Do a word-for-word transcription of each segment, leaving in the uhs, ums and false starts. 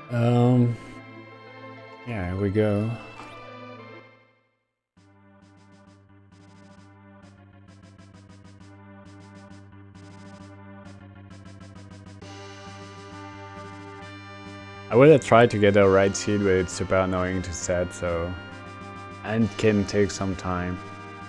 Um, yeah, here we go. I would have tried to get a right seed, but it's super annoying to set, so... And can take some time.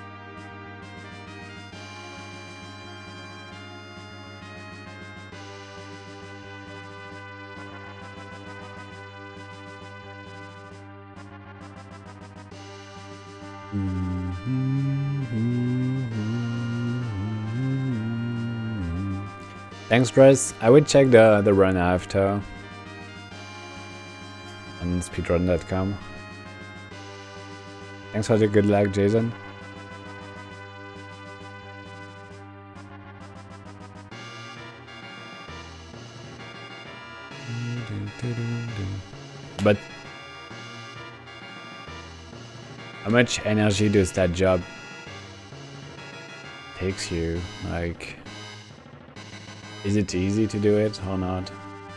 Thanks, Dress. I would check the, the run after on speedrun dot com. Thanks for the good luck, Jason. But how much energy does that job takes you? Like, is it easy to do it or not?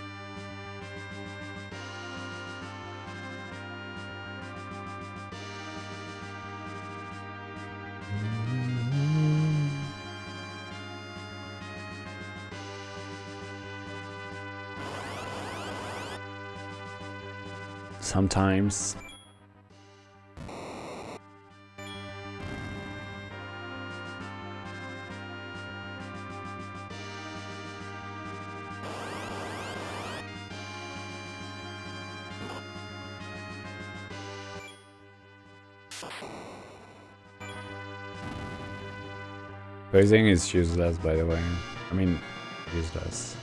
Sometimes. Poising is useless, by the way. I mean, useless.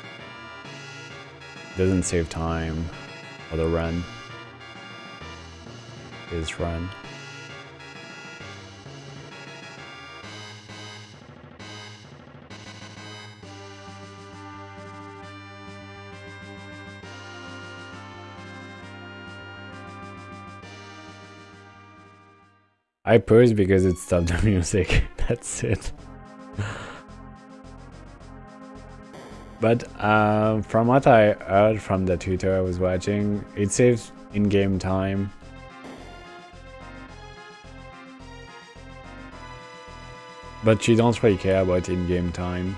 Doesn't save time for the run. Is run. I pause because it stopped the music. That's it. But uh, from what I heard from the tutor I was watching, it saves in-game time. But you don't really care about in-game time.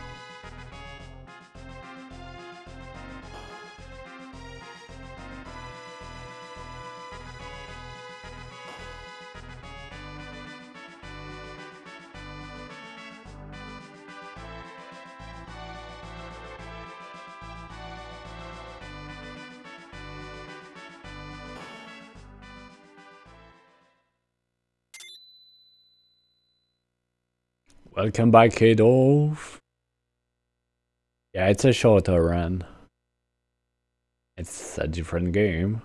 Welcome back, Adolf. Yeah, it's a shorter run. It's a different game.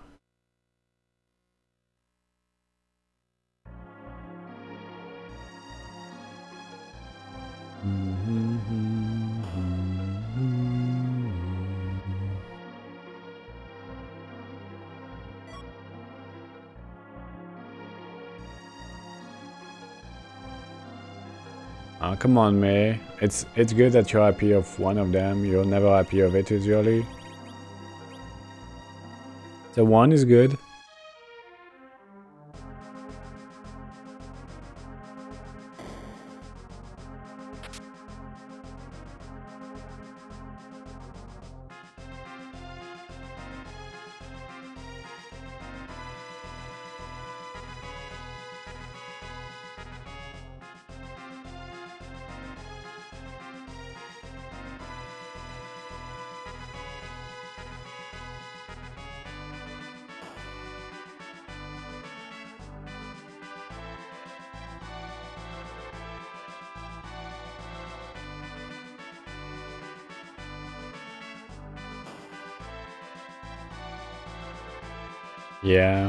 Oh, come on, May. It's it's good that you're happy of one of them. You're never happy of it usually. The one is good. Yeah.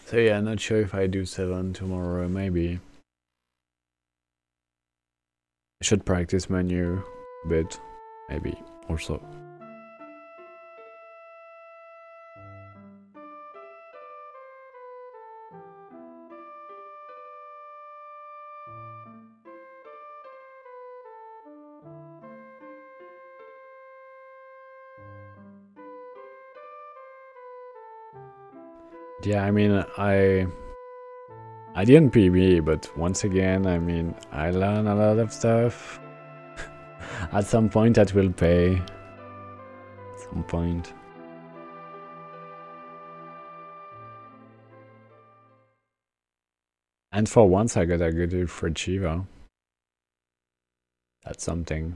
So yeah, not sure if I do seven tomorrow, maybe. I should practice menu a bit, maybe, also. Yeah, I mean, I I didn't P B, but once again, I mean, I learn a lot of stuff. At some point, that will pay. At some point. And for once, I got a good for Chiva. That's something.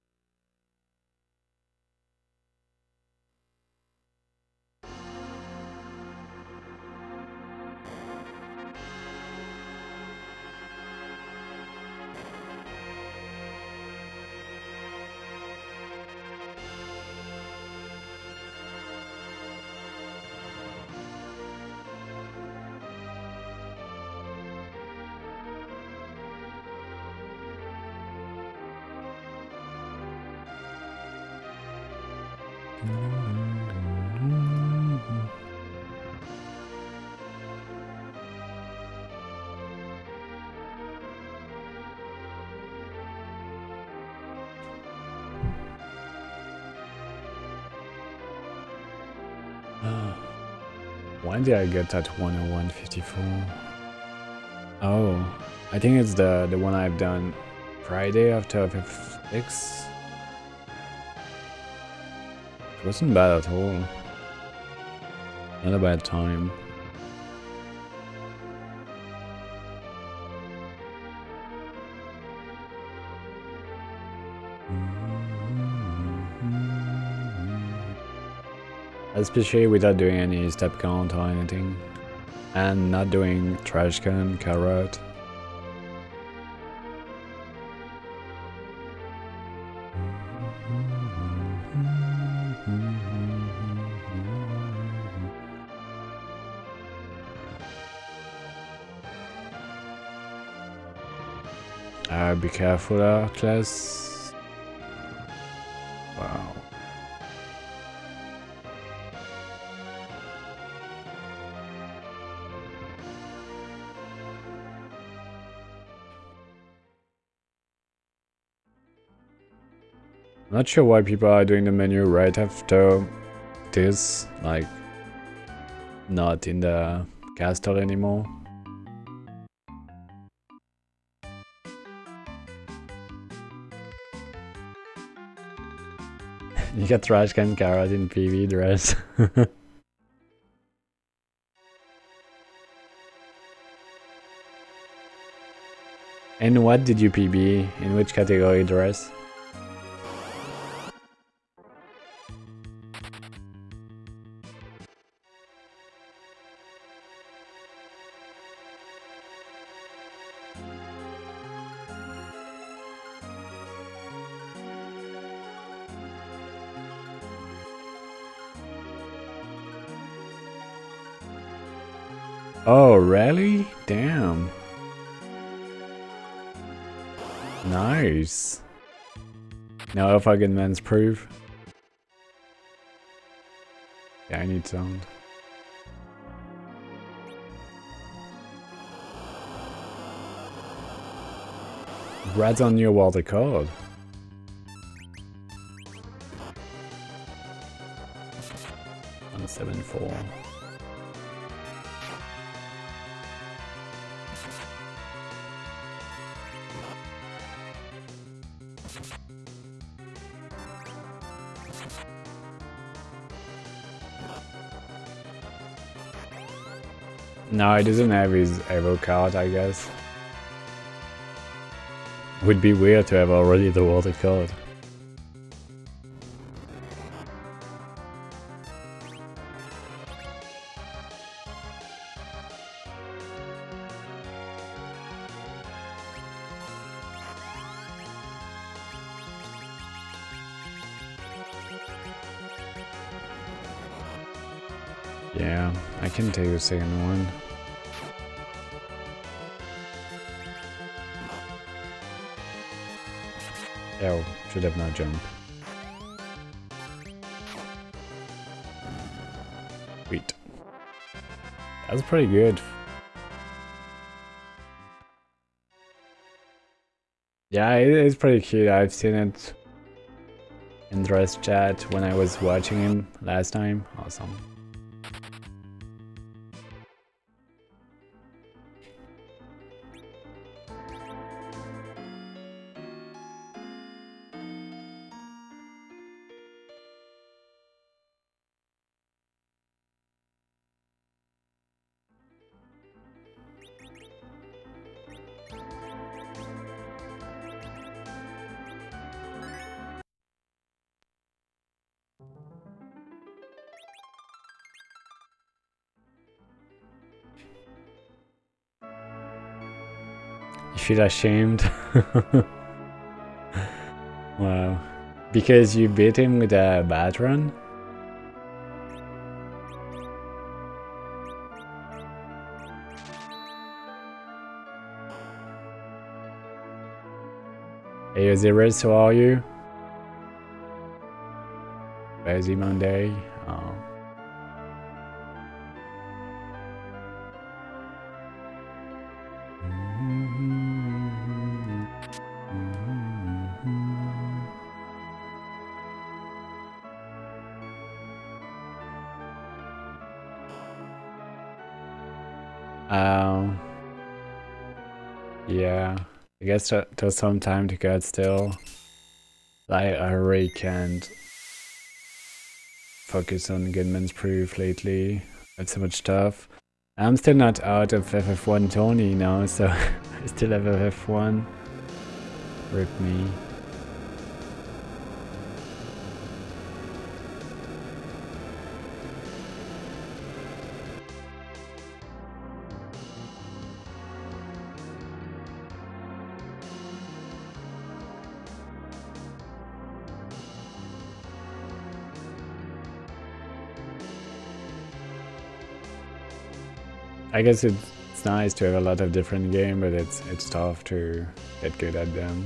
When did I get that one oh one fifty-four? Oh, I think it's the the one I've done Friday after F six. It wasn't bad at all. Not a bad time. Especially without doing any step count or anything. And not doing trash can, carrot. Uh, be careful, Atlas. Wow. Not sure why people are doing the menu right after this, like not in the castle anymore. You got trash can carrot in P V dress. And what did you P B? In which category dress? Oh, really? Damn. Nice. Now if I get men's proof. Yeah, I need sound. Congrats on your world record. one seven four. No, he doesn't have his Evo card, I guess. Would be weird to have already the world record. Yeah, I can take the second one. Oh, should have not jumped. Sweet. That's pretty good. Yeah, it is pretty cute. I've seen it in Dress Chat when I was watching him last time. Awesome. You feel ashamed? Wow. Because you beat him with a bat run? Hey Osiris, how are you? Busy Monday. Oh. Um, yeah, I guess there's some time to get still. I, I really can't focus on Goodman's Proof lately. I have so much stuff. I'm still not out of F F one Tony now, so I still have F F one. Rip me. I guess it's, it's nice to have a lot of different games, but it's it's tough to get good at them.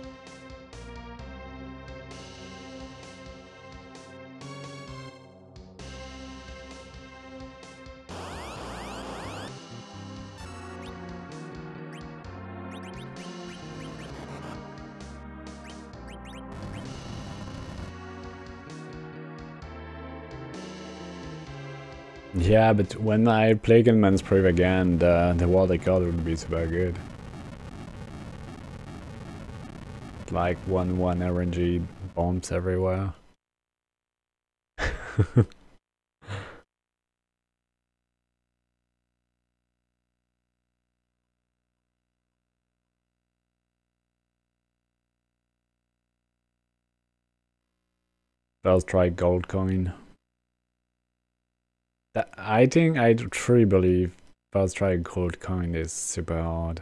Yeah, but when I play Goodman's Proof again, the, the world record would be super good. Like one one R N G bombs everywhere. First try gold coin. I think, I truly believe first try gold coin is super hard.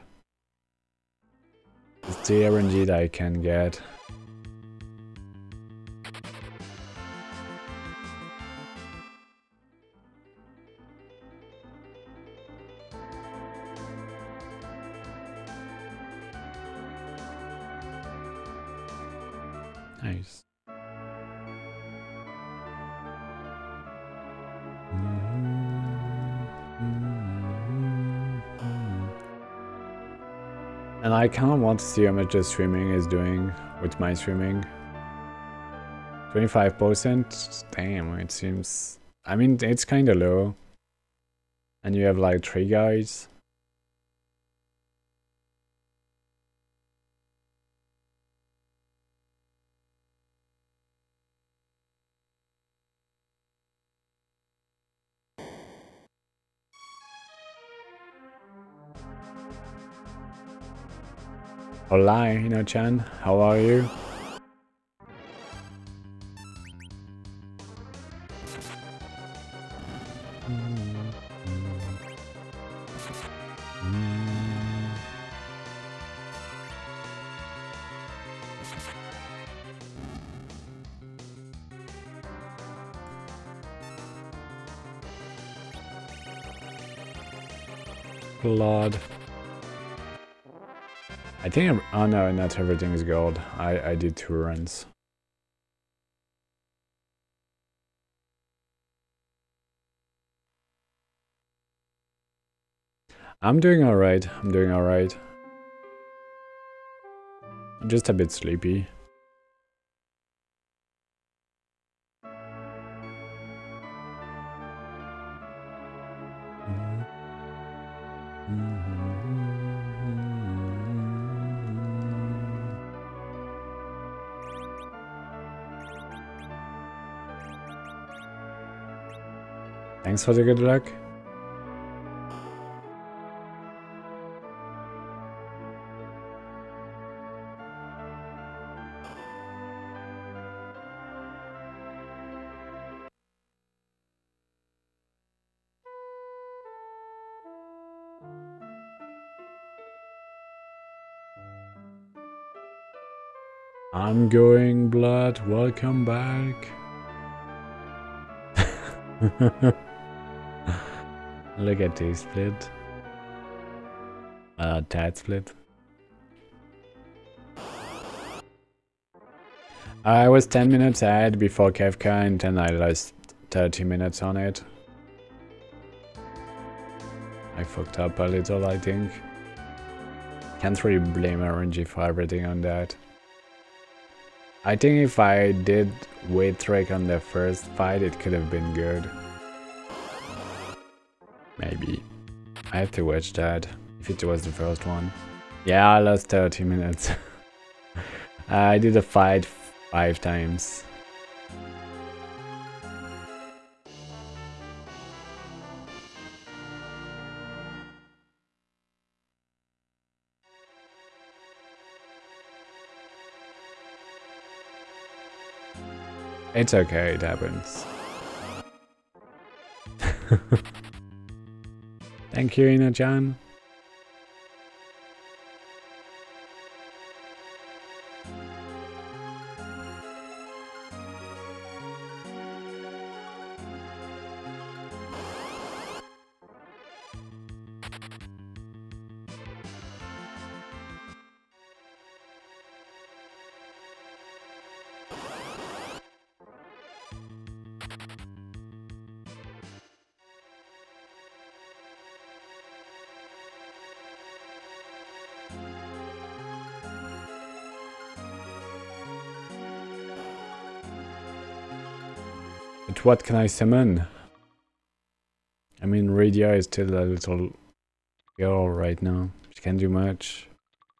It's the R N G that I can get. Nice. And I kind of want to see how much the streaming is doing with my streaming. twenty-five percent? Damn, it seems... I mean, it's kind of low. And you have like three guys. Hola, Ino-chan, how are you? Blood. I think, oh no, not everything is gold. I, I did two runs. I'm doing alright, I'm doing alright. I'm just a bit sleepy. Thanks for the good luck. I'm going blood, welcome back. Look at this split. Uh, Tad split. I was ten minutes ahead before Kefka and then I lost thirty minutes on it. I fucked up a little, I think. Can't really blame R N G for everything on that. I think if I did wait trick on the first fight, it could have been good. Maybe. I have to watch that, if it was the first one. Yeah, I lost thirty minutes. I did a fight five times. It's okay, it happens. Thank you, Ina-chan. But what can I summon? I mean, Radia is still a little girl right now. She can't do much.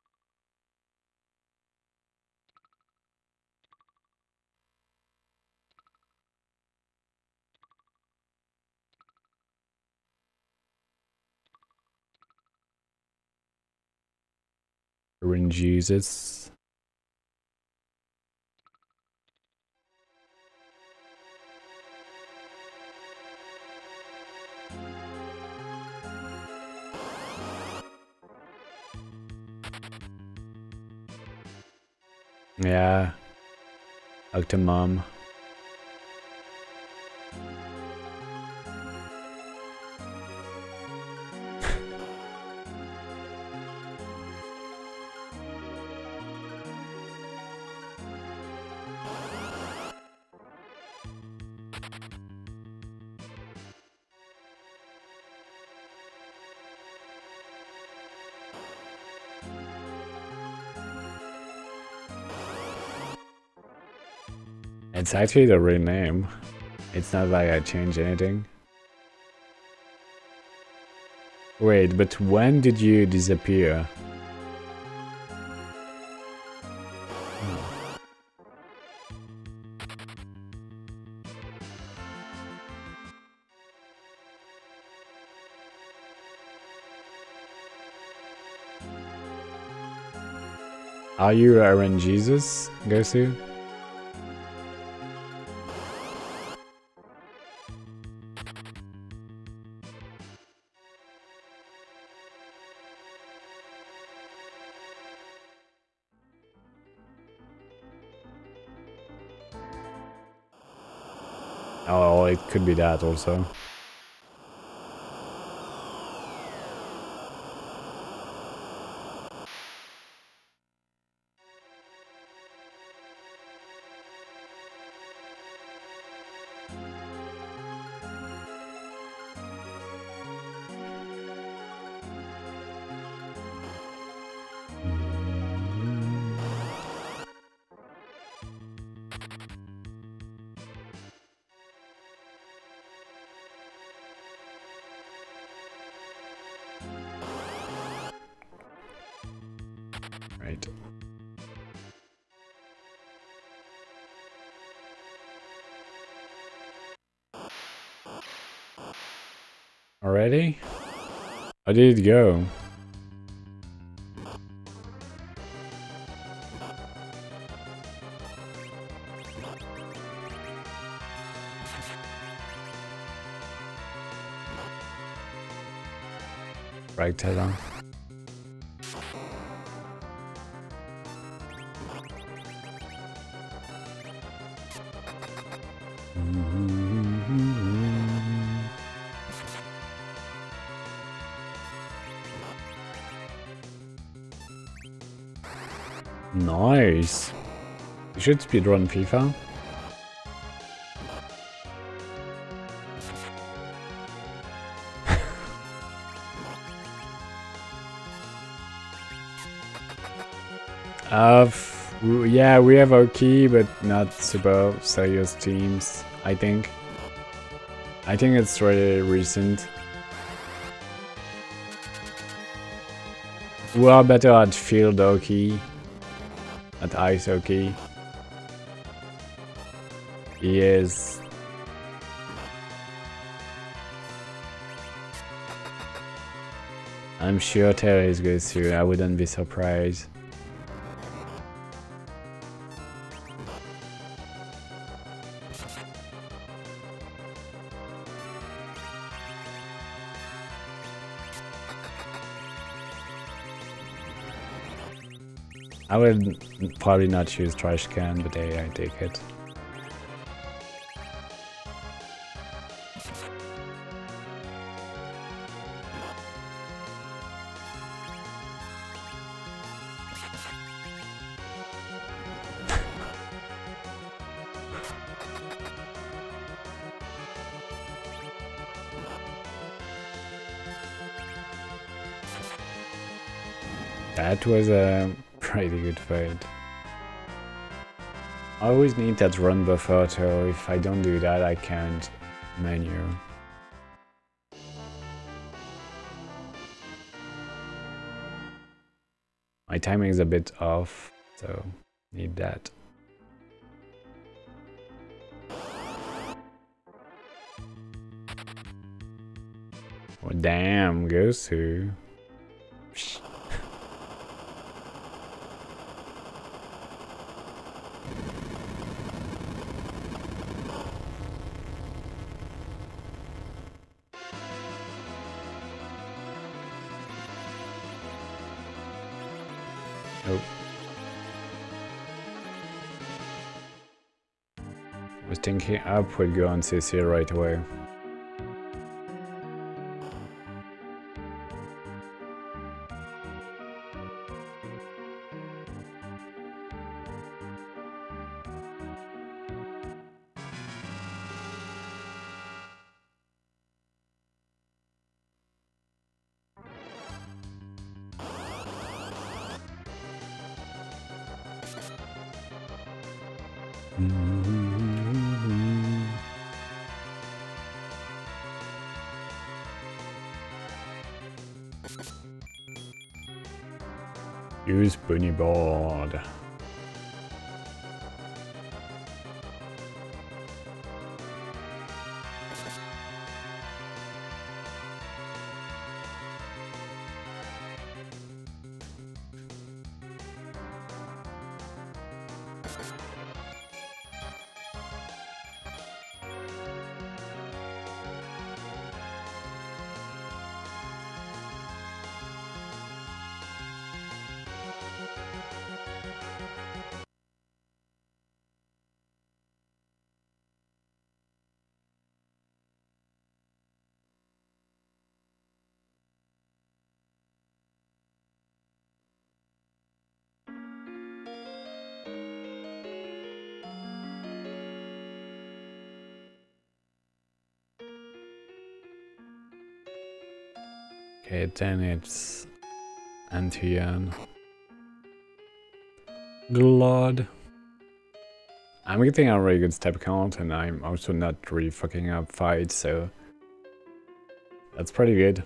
Rin Jesus. Yeah. Octomom. It's actually the real name. It's not like I changed anything. Wait, but when did you disappear? Oh. Are you Aaron Jesus, Gosu? Oh, it could be that also. Alright. Already? How did it go? Right, Tedon. Nice. You should speedrun FIFA. uh, yeah, we have our key, but not super serious teams, I think. I think it's really recent. We are better at field hockey, at ice hockey. He is. I'm sure Taylor is good too, I wouldn't be surprised. I would probably not choose trash can, but hey, I take it. That was a pretty good fight. I always need that run buffer, so if I don't do that, I can't menu. My timing is a bit off, so need that. Oh, damn, Gosu. Nope. Was thinking up would go on C C right away. Use bunny board. Okay, then it's Antian. Glod. I'm getting a really good step count, and I'm also not really fucking up fights, so that's pretty good.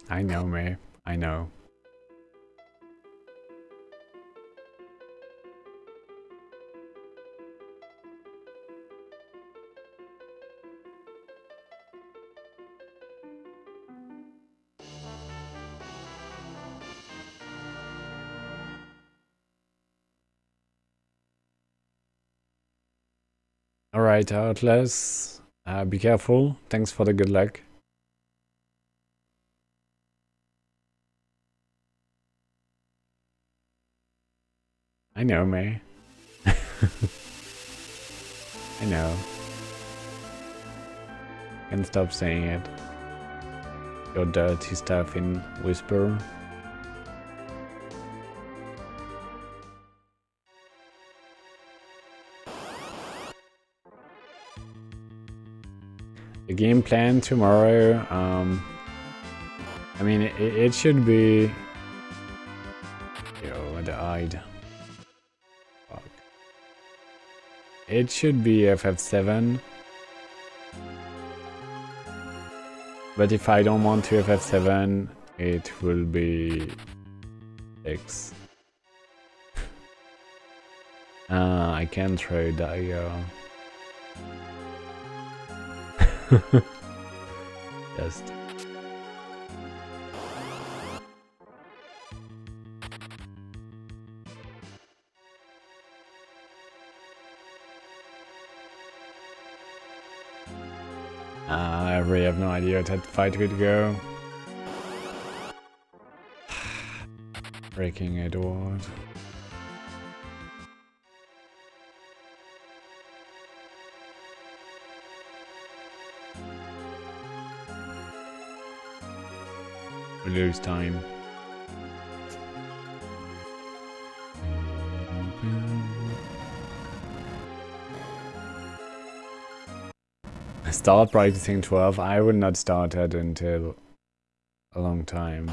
I know, May. I know. Alright, Atlas. Uh, be careful. Thanks for the good luck. I know, May. I know. Can't stop saying it. Your dirty stuff in Whisper. The game plan tomorrow, um, I mean, it, it should be... Yo, the hide. Fuck. It should be F F seven. But if I don't want to F F seven, it will be six. uh, I can't trade Dagger. Just. Uh, I really have no idea what that fight would go. Breaking Edward. We lose time. Start practicing twelve. I will not start it until a long time.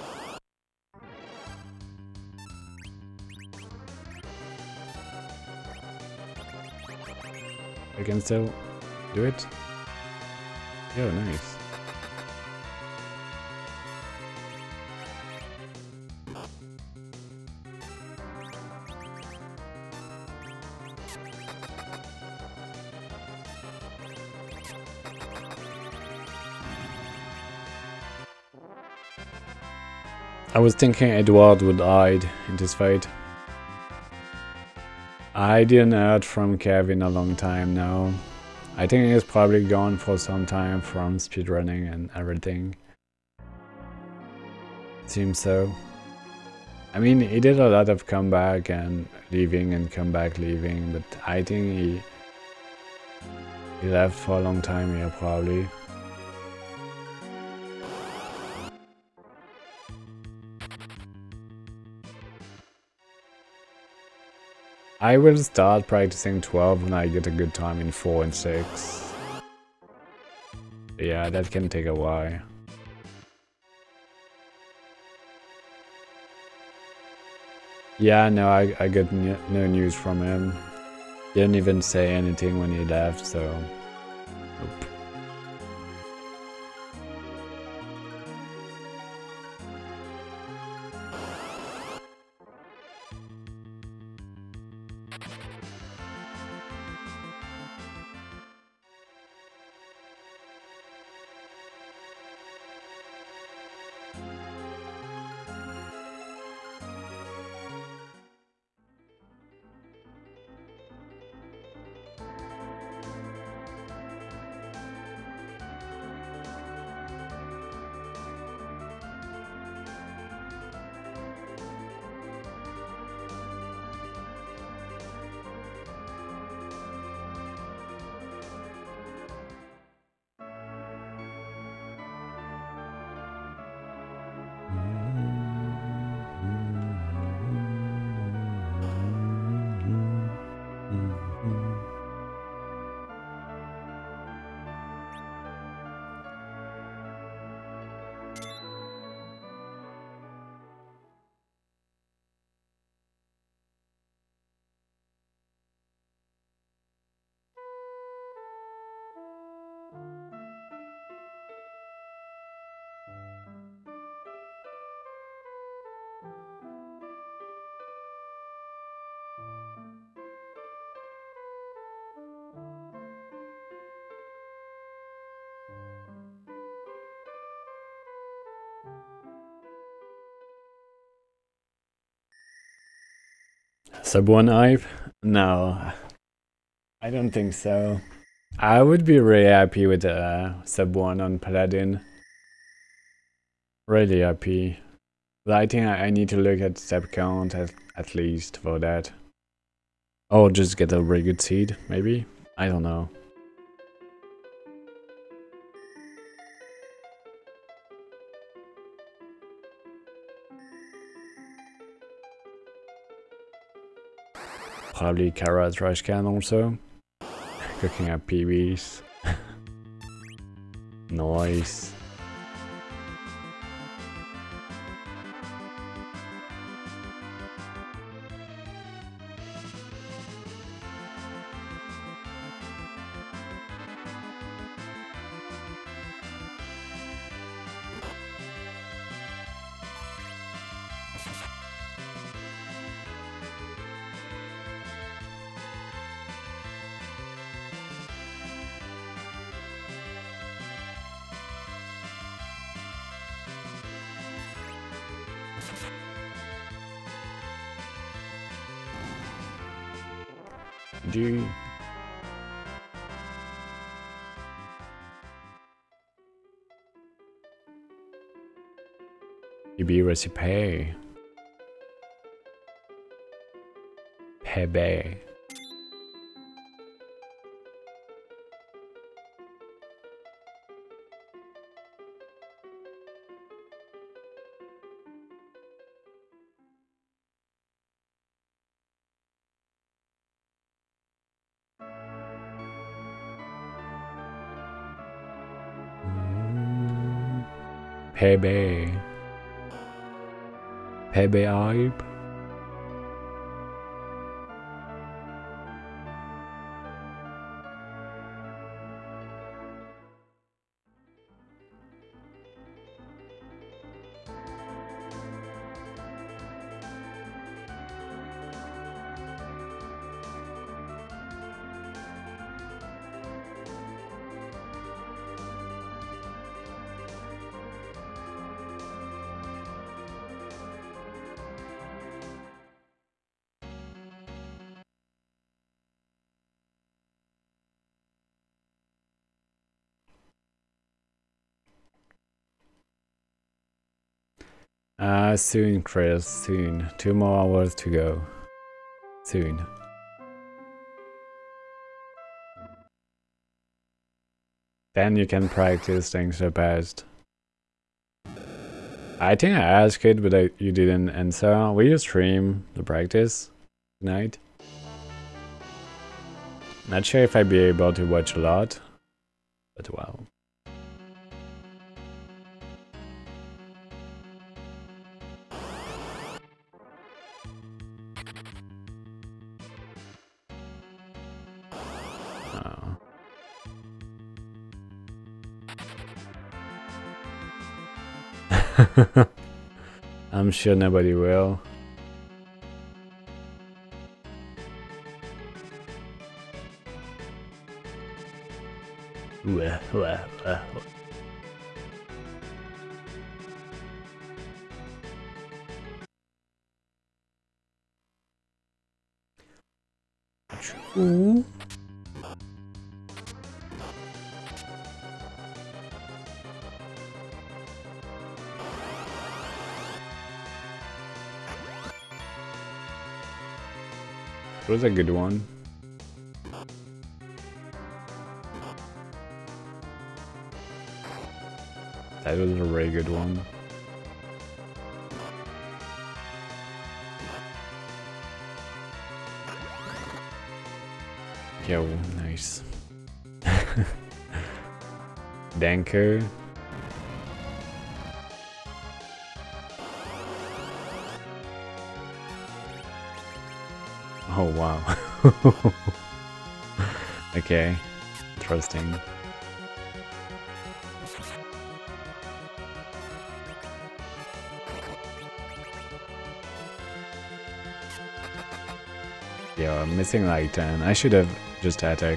I can still do it. Yo, nice. I was thinking Edward would hide in this fight. I didn't heard from Kevin a long time now. I think he's probably gone for some time from speedrunning and everything. Seems so. I mean, he did a lot of comeback and leaving and comeback leaving, but I think he he left for a long time here probably. I will start practicing twelve when I get a good time in four and six. Yeah, that can take a while. Yeah, no, I, I got n no news from him. Didn't even say anything when he left, so... Nope. Sub one hype? No, I don't think so. I would be really happy with uh, sub one on Paladin. Really happy. But I think I, I need to look at step count at, at least for that. Or just get a really good seed, maybe? I don't know. Probably Kara trash can also. Cooking up P Bs. Nice. G. P B recipe. Pebe. Pebe. Pebe hype. Uh, soon, Chris, soon. Two more hours to go. Soon. Then you can practice things the best. I think I asked it, but I, you didn't answer. Will you stream the practice tonight? Not sure if I'd be able to watch a lot, but well. I'm sure nobody will. Wah, wah, wah. Ooh. It was a good one. That was a really good one. Yo, nice. Danko. Oh wow. Okay, interesting. Yeah, I'm missing like ten. I should have just attack.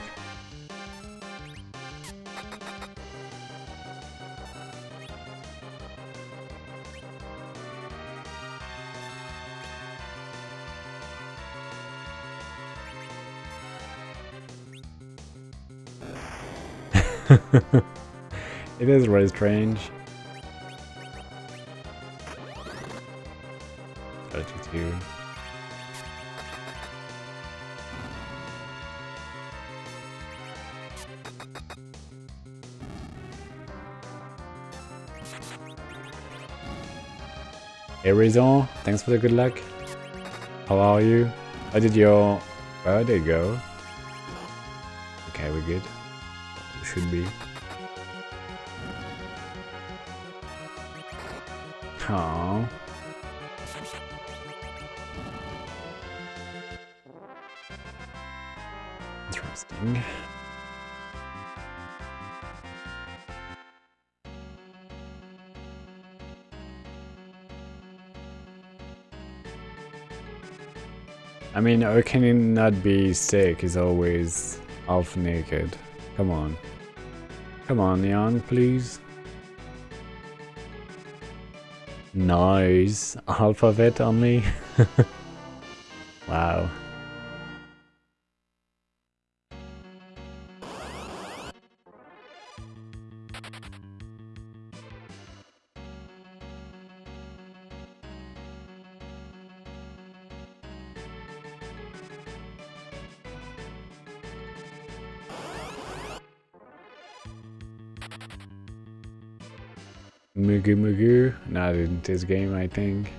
It is really strange. thirty-two. Hey Rizon, thanks for the good luck. How are you? How did your birthday go? Okay, we're good. Should be. Aww. Interesting. I mean, how can he not be sick? He's always half naked. Come on. Come on, Leon, please. Nice. Half of it only. Wow. Mugu Mugu, not in this game, I think.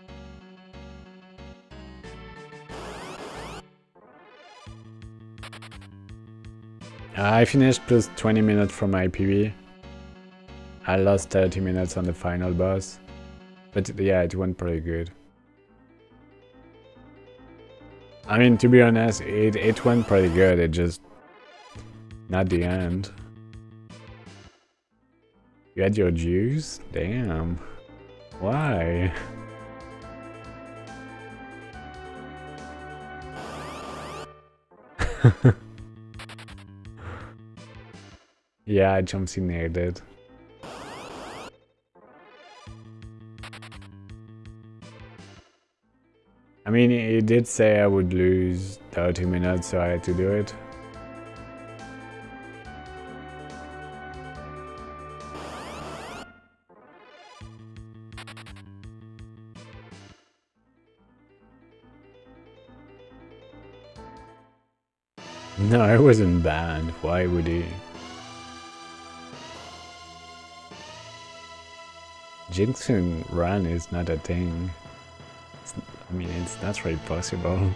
I finished plus twenty minutes from my P B. I lost thirty minutes on the final boss. But yeah, it went pretty good. I mean, to be honest, it, it went pretty good, it just... not the end. You had your juice? Damn. Why? Yeah, I jumped in there, did. I mean, it did say I would lose thirty minutes, so I had to do it. No, I wasn't banned. Why would he? Jinxing run is not a thing. It's, I mean, it's not really possible.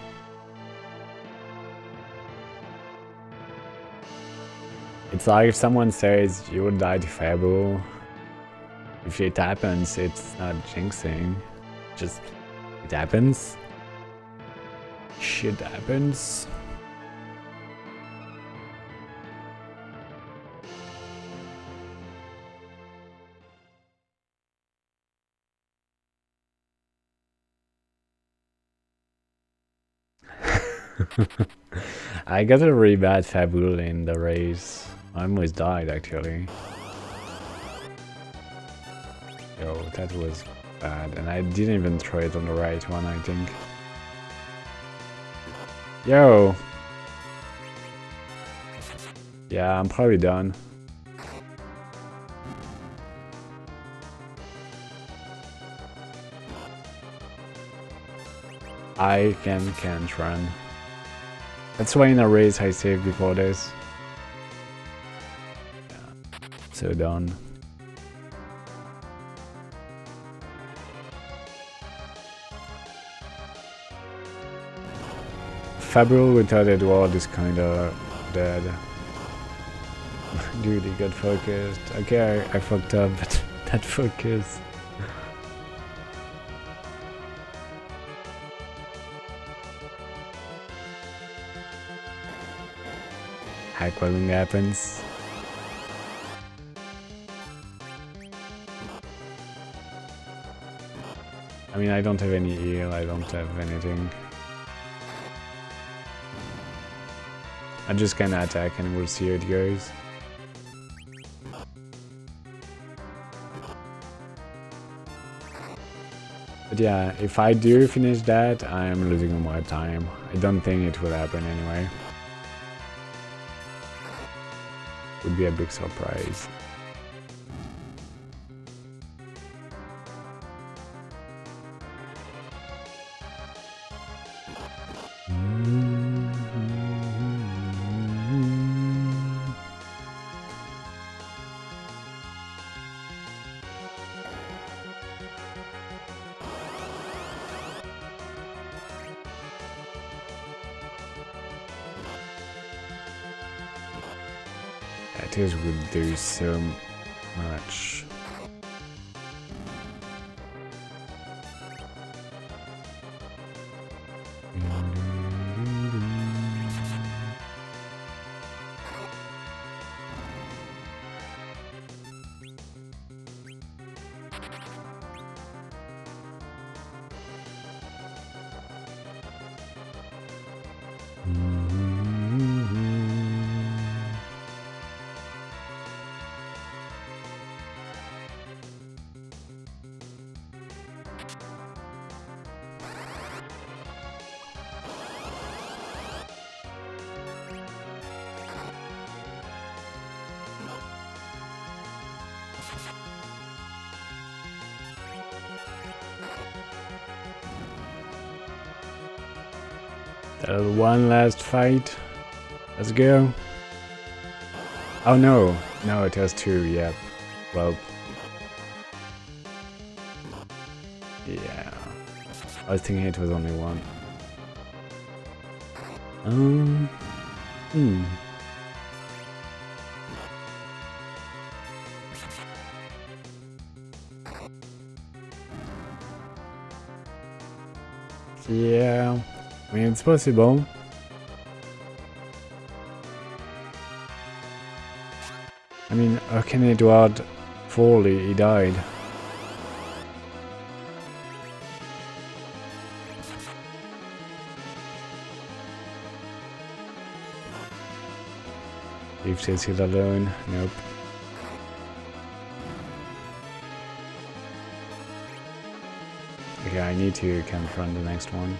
It's like if someone says you will die to Fable. If it happens, it's not jinxing. Just, it happens. Shit happens. I got a really bad Fabul in the race. I almost died actually. Yo, that was bad. And I didn't even throw it on the right one, I think. Yo! Yeah, I'm probably done. I can can't run. That's why in a race I saved before this. Yeah. So done. Fabul without Edward is kinda dead. Dude, he got focused. Okay, I, I fucked up, but that focus. Hack-rolling happens. I mean, I don't have any heal, I don't have anything. I'm just gonna attack and we'll see how it goes. But yeah, if I do finish that, I am losing more time. I don't think it will happen anyway. would be a big surprise. It would do so much. Uh, one last fight. Let's go. Oh no, no, it has two. Yep. Well. Yeah. I was thinking it was only one. Um. Hmm. Yeah. I mean, it's possible. I mean, how can Edward fall? He died. Leave Cecil alone. Nope. Okay, I need to confront the next one.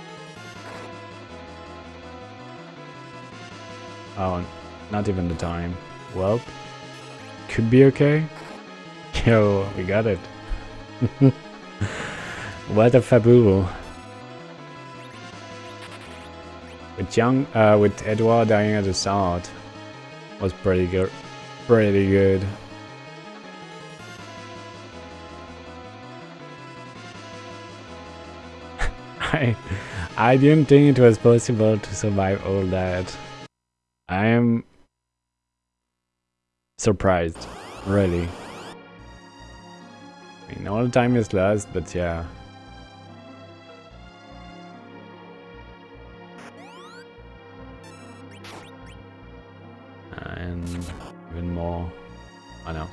Oh, not even the time. Well, could be okay. Yo, we got it. What a fabule. With young, uh, with Edward dying at the start, was pretty good. Pretty good. I, I didn't think it was possible to survive all that. I am surprised, really. I mean, all the time is lost, but yeah. And even more, I know.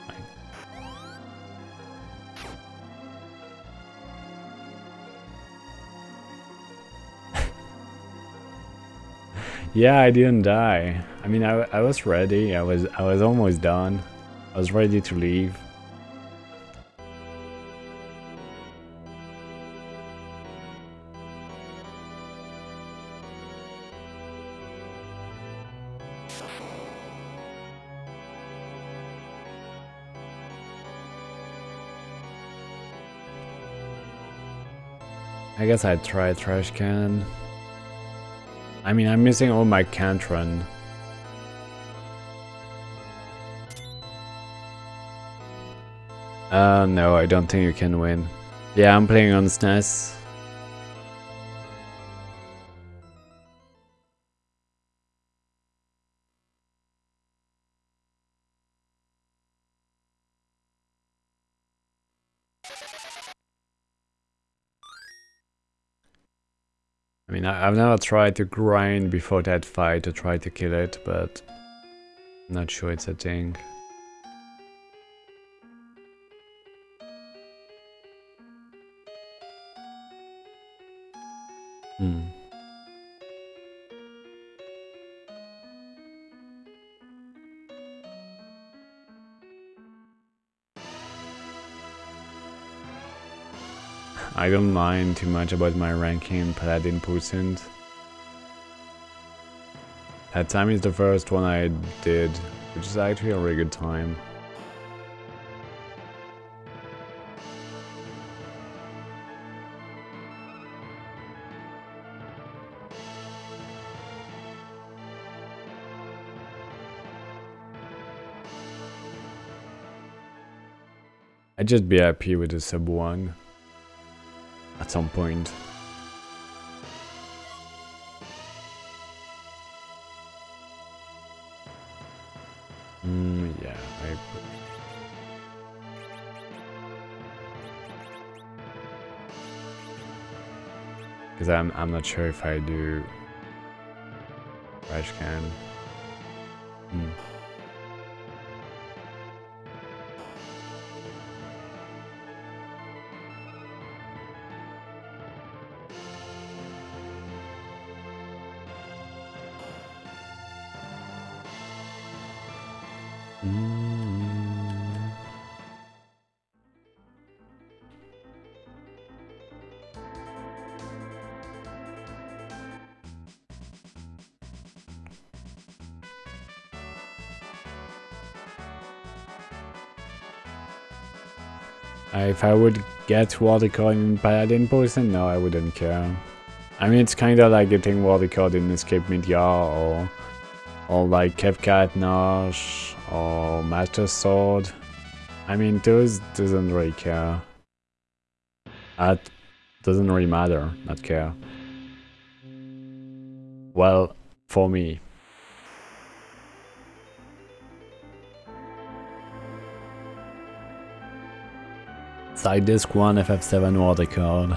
Yeah, I didn't die. I mean, I, I was ready. I was I was almost done. I was ready to leave. I guess I'd try trash can. I mean, I'm missing all my Cantron. Uh, no, I don't think you can win. Yeah, I'm playing on S N E S. I mean, I, I've never tried to grind before that fight to try to kill it, but I'm not sure it's a thing. Hmm. I don't mind too much about my ranking in Paladin percent. That time is the first one I did which is actually a really good time. I'd just be happy with a sub one at some point. Mm, yeah, I... Because I'm, I'm not sure if I do trash can. Hmm. If I would get water card in Paladin Poison, no, I wouldn't care. I mean, it's kind of like getting water card in Escape Midgar, or or like Kefka Nosh, or Master Sword. I mean, those doesn't really care. That doesn't really matter, not care. Well, for me. Side disc one F F seven water card.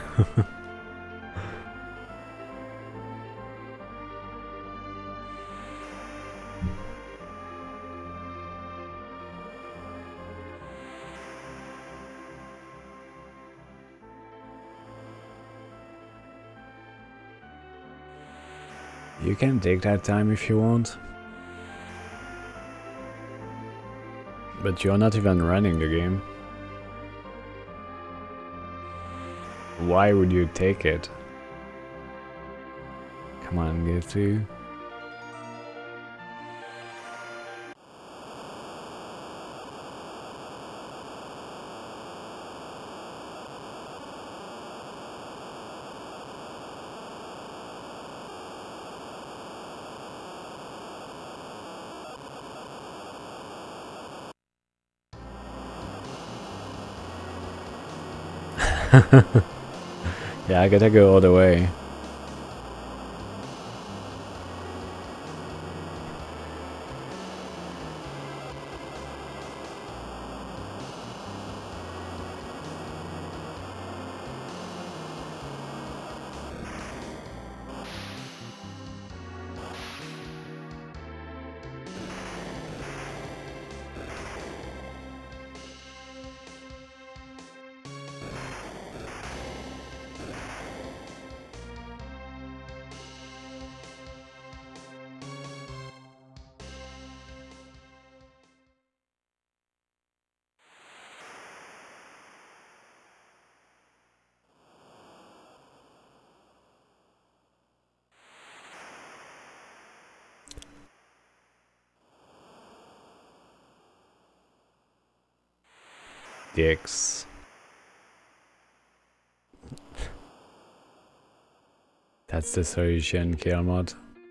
You can take that time if you want. But you're not even running the game. Why would you take it? Come on, get through. Yeah, I gotta go all the way. Dicks. That's the solution, kill mod.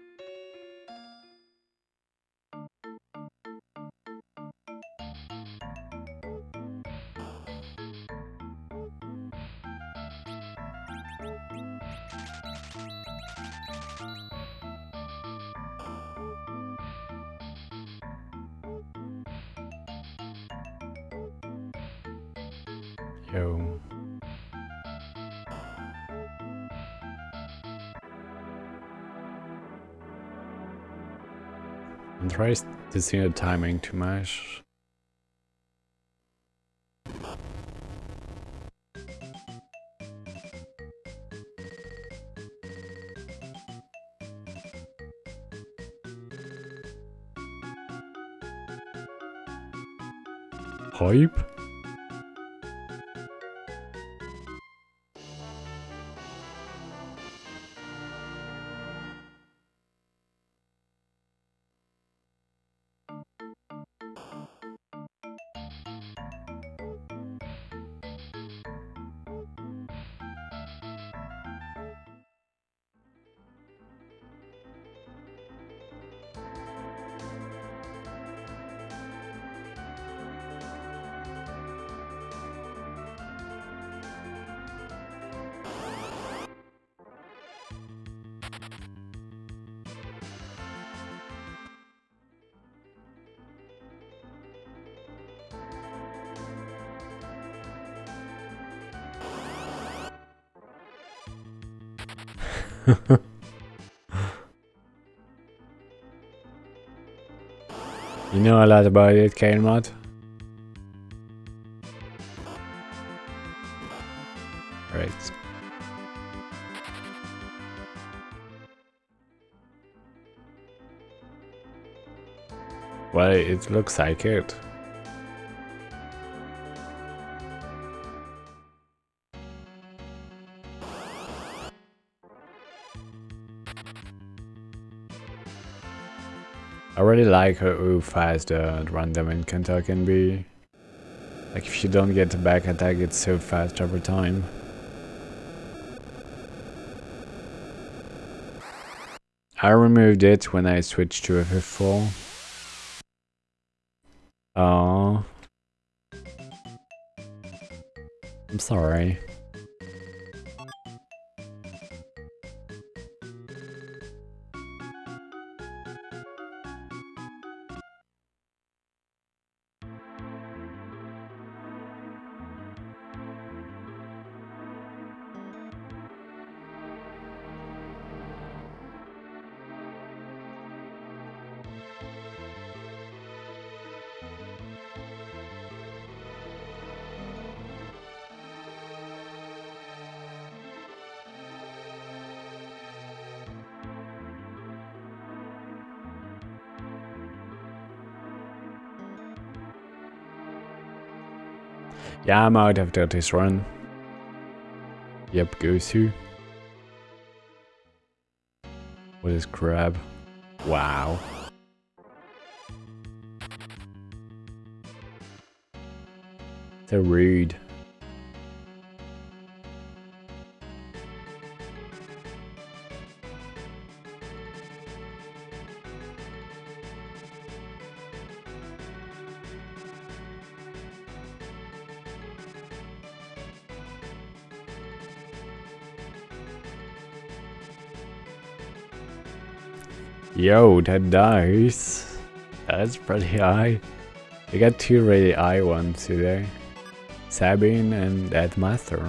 Yo. I'm trying to see the timing too much. Hype? You know a lot about it, Kaelmod? Right. Well, it looks like it. I really like how fast the random encounter can be. Like if you don't get a back attack, it's so fast over time. I removed it when I switched to F F four. Oh, I'm sorry. Yeah, I'm out after this run. Yep, Gosu. What is crab? Wow. So rude. Yo, that dice. That's pretty high. We got two really high ones today. Sabine and that master.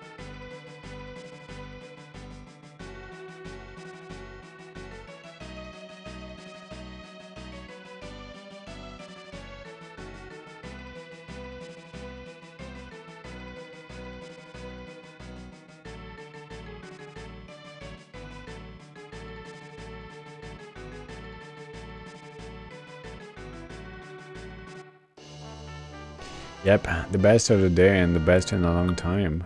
Yep, the best of the day and the best in a long time.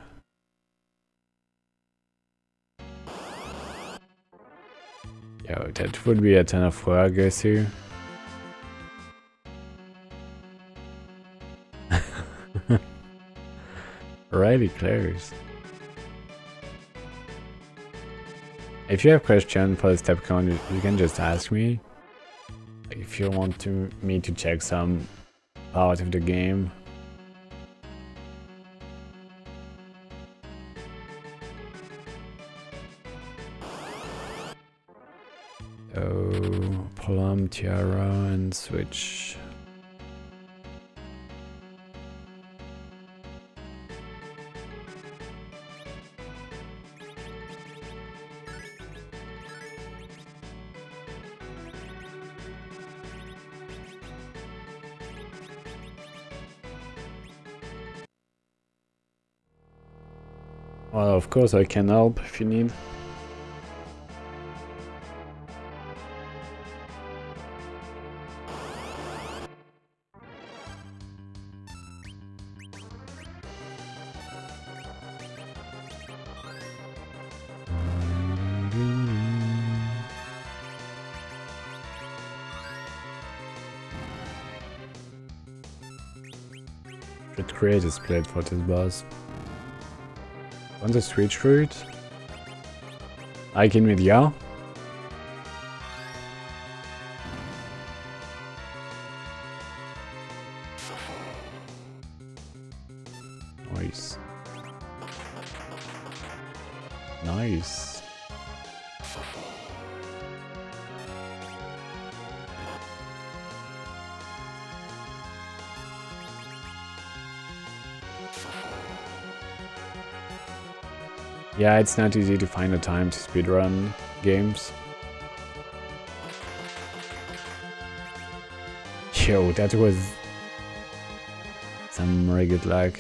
Yo, that would be a ton of work, Gosu. Really close. If you have questions for the step count, you can just ask me. If you want to me to check some part of the game. So, Plum, Tiara, and switch. Well, of course I can help if you need. Should create a split for this boss. Want to switch through it? I can with ya. Nice. Nice. Yeah, it's not easy to find a time to speedrun games. Yo, that was some very good luck.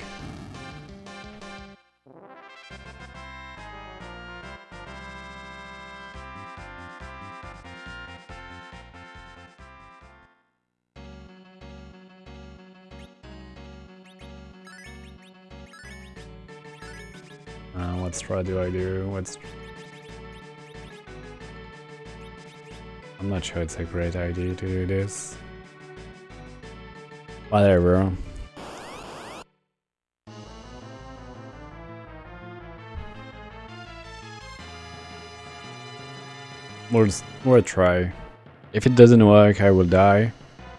Uh, what straw do I do? What's... I'm not sure it's a great idea to do this. Whatever. We'll, we'll try. If it doesn't work, I will die.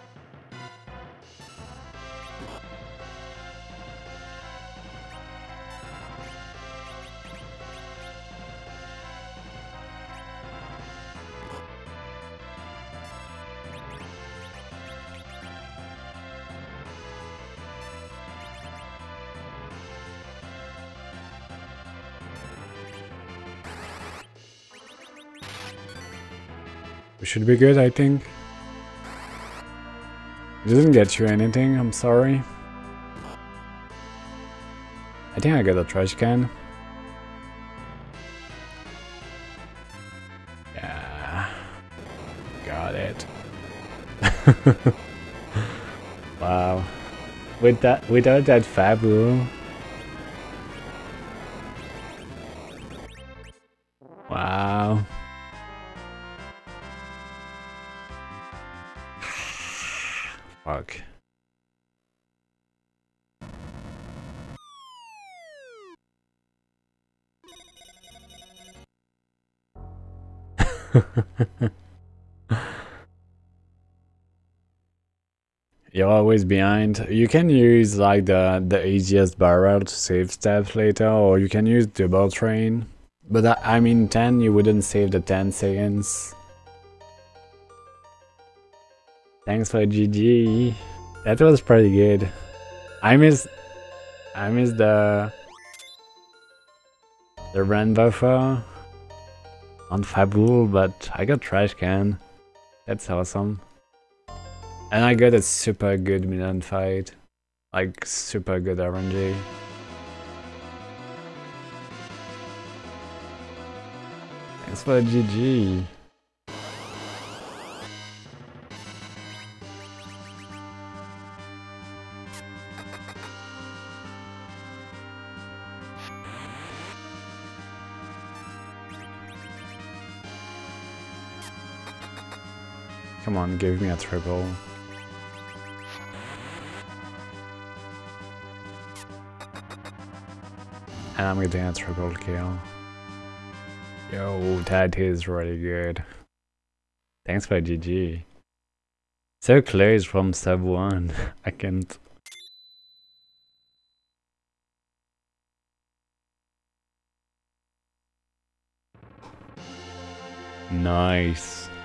We should be good, I think. It didn't get you anything, I'm sorry. I think I got a trash can. Yeah. Got it. Wow. With that, without that Fabu. Wow. Fuck. You're always behind. You can use like the the easiest barrel to save steps later, or you can use double train. But I, I mean ten, you wouldn't save the ten seconds. Thanks for G G. That was pretty good. I miss I miss the the run buffer on Fabul, but I got trash can. That's awesome. And I got a super good Milan fight. Like super good R N G. Thanks for G G. Come on, give me a triple. And I'm getting a triple kill. Yo, that is really good. Thanks for G G. So close from sub one. I can't. Nice.